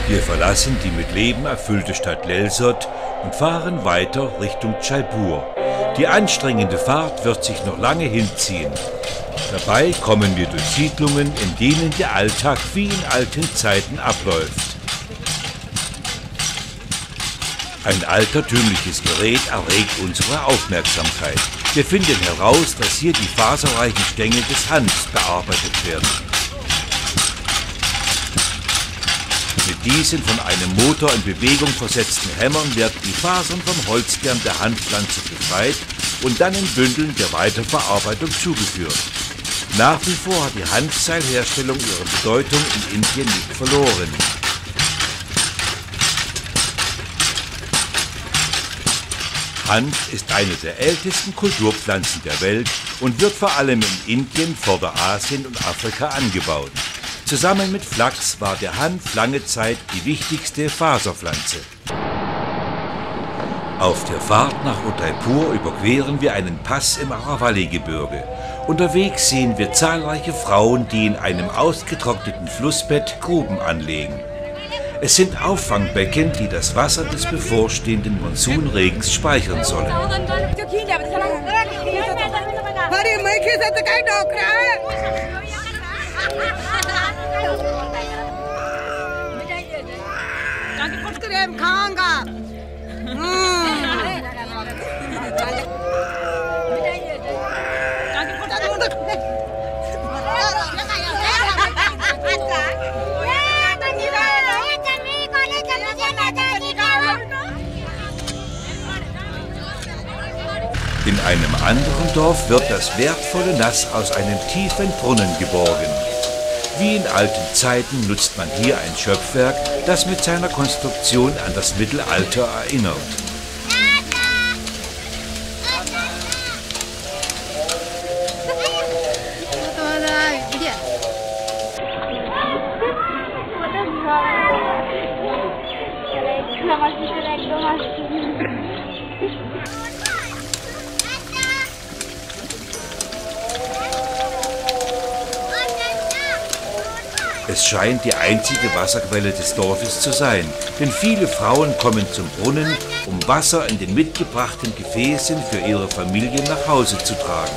Wir verlassen die mit Leben erfüllte Stadt Lelsot und fahren weiter Richtung Jaipur. Die anstrengende Fahrt wird sich noch lange hinziehen. Dabei kommen wir durch Siedlungen, in denen der Alltag wie in alten Zeiten abläuft. Ein altertümliches Gerät erregt unsere Aufmerksamkeit. Wir finden heraus, dass hier die faserreichen Stängel des Hanfs bearbeitet werden. Mit diesen von einem Motor in Bewegung versetzten Hämmern werden die Fasern vom Holzkern der Hanfpflanze befreit und dann in Bündeln der Weiterverarbeitung zugeführt. Nach wie vor hat die Hanfseilherstellung ihre Bedeutung in Indien nicht verloren. Hanf ist eine der ältesten Kulturpflanzen der Welt und wird vor allem in Indien, Vorderasien und Afrika angebaut. Zusammen mit Flachs war der Hanf lange Zeit die wichtigste Faserpflanze. Auf der Fahrt nach Udaipur überqueren wir einen Pass im Aravalli-Gebirge. Unterwegs sehen wir zahlreiche Frauen, die in einem ausgetrockneten Flussbett Gruben anlegen. Es sind Auffangbecken, die das Wasser des bevorstehenden Monsunregens speichern sollen. In einem anderen Dorf wird das wertvolle Nass aus einem tiefen Brunnen geborgen. Wie in alten Zeiten nutzt man hier ein Schöpfwerk, das mit seiner Konstruktion an das Mittelalter erinnert. Es scheint die einzige Wasserquelle des Dorfes zu sein, denn viele Frauen kommen zum Brunnen, um Wasser in den mitgebrachten Gefäßen für ihre Familien nach Hause zu tragen.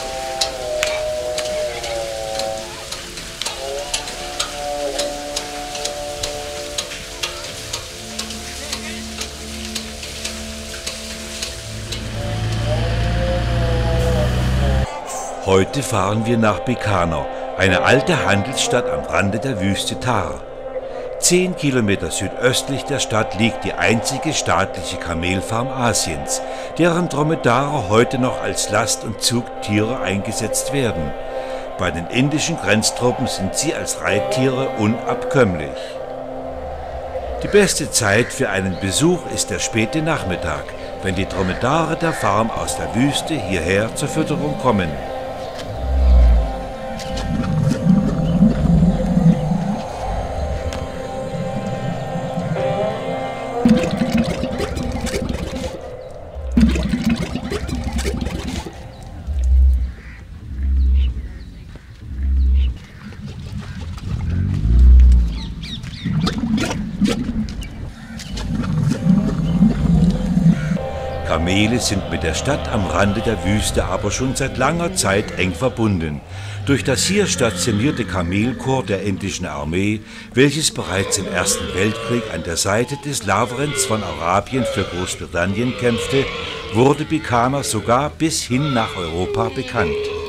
Heute fahren wir nach Bikaner, eine alte Handelsstadt am Rande der Wüste Thar. 10 Kilometer südöstlich der Stadt liegt die einzige staatliche Kamelfarm Asiens, deren Dromedare heute noch als Last- und Zugtiere eingesetzt werden. Bei den indischen Grenztruppen sind sie als Reittiere unabkömmlich. Die beste Zeit für einen Besuch ist der späte Nachmittag, wenn die Dromedare der Farm aus der Wüste hierher zur Fütterung kommen. Kamele sind mit der Stadt am Rande der Wüste aber schon seit langer Zeit eng verbunden. Durch das hier stationierte Kamelkorps der indischen Armee, welches bereits im Ersten Weltkrieg an der Seite des Lavrens von Arabien für Großbritannien kämpfte, wurde Bikaner sogar bis hin nach Europa bekannt.